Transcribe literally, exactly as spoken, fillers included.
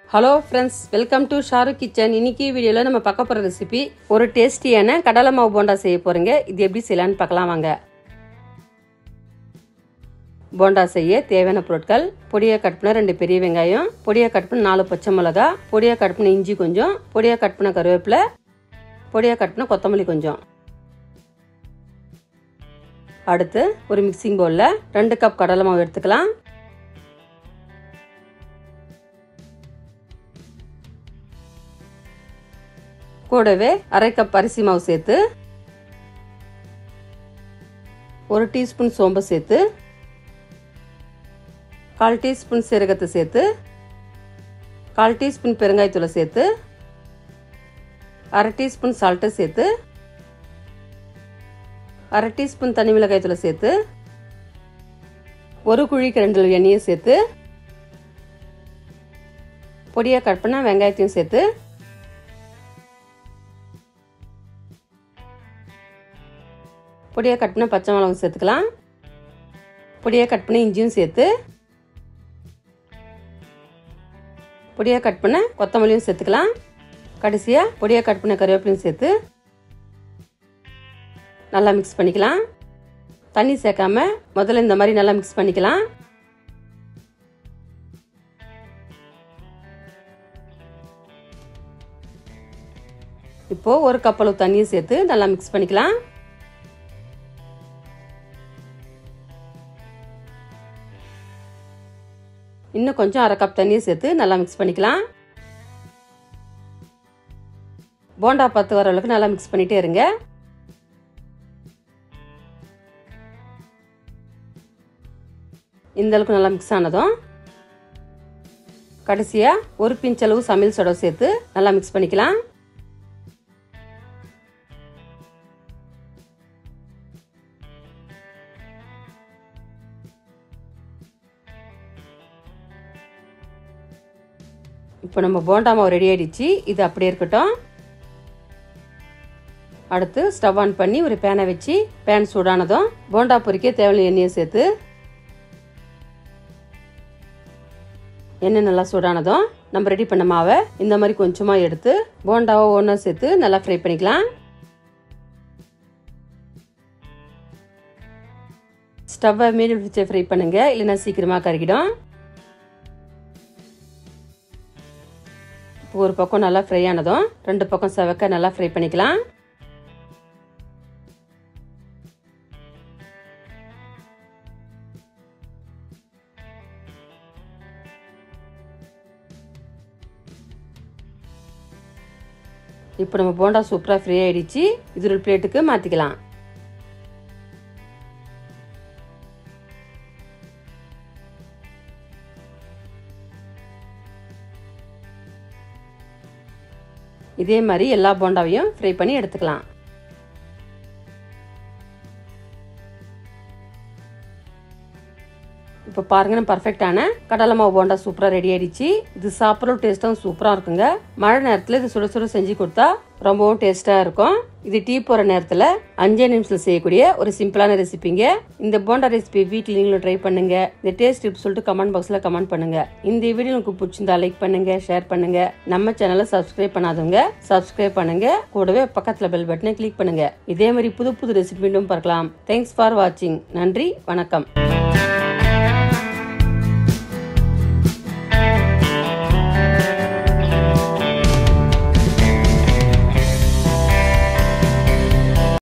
Hello friends, welcome to Sharu kitchen. இன்னைக்கு வீடியோவில் நம்ம பார்க்க போகிற ரெசிபி ஒரு டேஸ்டியான கடலை மாவு போண்டா செய்ய போகிறீங்க. இது எப்படி செய்யலான்னு பார்க்கலாம் வாங்க. போண்டா செய்ய தேவையான பொருட்கள்: பொடியாக கட் பண்ண ரெண்டு பெரிய வெங்காயம், பொடியாக கட் பண்ண நாலு பச்சை மிளகா, பொடியாக கட் பண்ண இஞ்சி கொஞ்சம், பொடியாக கட் பண்ண கருவேப்பிலை, பொடியாக கட் பண்ண கொத்தமல்லி கொஞ்சம். அடுத்து ஒரு மிக்சிங் பவுலில் ரெண்டு கப் கடலை மாவு எடுத்துக்கலாம். கூடவே அரை கப் அரிசி மாவு சேர்த்து, ஒரு டீஸ்பூன் சோம்பு சேர்த்து, கால் டீஸ்பூன் சீரகத்தை சேர்த்து, கால் டீஸ்பூன் பெருங்காயத்தூளை சேர்த்து, அரை டீஸ்பூன் சால்ட்டை சேர்த்து, அரை டீஸ்பூன் தனி மிளகாய்த்தூளை சேர்த்து, ஒரு குழிக்கு ரெண்டு எண்ணெயை சேர்த்து, பொடியாக கட் பண்ண வெங்காயத்தையும் சேர்த்து, பொடியாக கட் பண்ண பச்சை மிளகாய் சேர்த்துக்கலாம். பொடியாக கட் பண்ண இஞ்சியும் சேர்த்து, பொடியாக கட் பண்ண கொத்தமல்லியும் சேர்த்துக்கலாம். கடைசியாக பொடியாக கட் பண்ண கருவேப்பிலையும் சேர்த்து நல்லா மிக்ஸ் பண்ணிக்கலாம். தண்ணி சேர்க்காம முதல்ல இந்த மாதிரி நல்லா மிக்ஸ் பண்ணிக்கலாம். இப்போ ஒரு கப் அளவு தண்ணியை சேர்த்து நல்லா மிக்ஸ் பண்ணிக்கலாம். இன்னும் கொஞ்சம் அரை கப் தண்ணியை சேர்த்து நல்லா மிக்ஸ் பண்ணிக்கலாம். போண்டா பத்து வர அளவுக்கு நல்லா மிக்ஸ் பண்ணிட்டே இருங்க. இந்த அளவுக்கு நல்லா மிக்ஸ் ஆனதும் கடைசியா ஒரு பிஞ்ச் அளவு சமையல் சோடா சேர்த்து நல்லா மிக்ஸ் பண்ணிக்கலாம். இப்போ நம்ம போண்டா மாவு ரெடி ஆயிடுச்சு. இது அப்படியே இருக்கட்டும். அடுத்து ஸ்டவ் ஆன் பண்ணி ஒரு பேனை வச்சு, பேன் சூடானதும் போண்டா பொரிக்க தேவையான எண்ணெயை சேர்த்து, எண்ணெய் நல்லா சூடானதும் நம்ம ரெடி பண்ண மாவை இந்த மாதிரி கொஞ்சமா எடுத்து போண்டாவை ஒன்றா சேர்த்து நல்லா ஃப்ரை பண்ணிக்கலாம். ஸ்டவ்வை மீடியம் வச்சு ஃப்ரை பண்ணுங்க, இல்லைன்னா சீக்கிரமா கருகிடும். ஒரு பக்கம் நல்லா ஃப்ரை ஆனதும் ரெண்டு பக்கம் செவக்க நல்லா ஃப்ரை பண்ணிக்கலாம். இப்போ நம்ம போண்டா சூப்பரா ஃப்ரை ஆயிடுச்சு. இது ஒரு பிளேட்டுக்கு மாத்திக்கலாம். இதே மாதிரி எல்லா போண்டாவையும் ஃப்ரை பண்ணி எடுத்துக்கலாம். இப்போ பாருங்க, பர்ஃபெக்டான கடலை மாவு போண்டா சூப்பரா ரெடி ஆயிடுச்சு. இது சாப்பிட்ற டேஸ்டும் சூப்பரா இருக்குங்க. மழை நேரத்துல இது சுட சுட செஞ்சு கொடுத்தா ரொம்பவும் டேஸ்டா இருக்கும். இது டீ போற நேரத்துல அஞ்சே நிமிஷத்துல செய்யக்கூடிய ஒரு சிம்பிளான ரெசிபிங்க. இந்த போண்டா ரெசிபி வீட்டில் நீங்களும் ட்ரை பண்ணுங்க. இந்த டேஸ்ட் டிப் சொல்லிட்டு கமெண்ட் பாக்ஸ்ல கமெண்ட் பண்ணுங்க. இந்த வீடியோ உங்களுக்கு பிடிச்சிருந்தா லைக் பண்ணுங்க, ஷேர் பண்ணுங்க. நம்ம சேனலை சப்ஸ்கிரைப் பண்ணாதவங்க சப்ஸ்கிரைப் பண்ணுங்க. கூடவே பக்கத்துல பெல் பட்டனை கிளிக் பண்ணுங்க. இதே மாதிரி புது புது ரெசிபி மீண்டும் பார்க்கலாம். தேங்க்ஸ் ஃபார் வாட்சிங். நன்றி, வணக்கம்.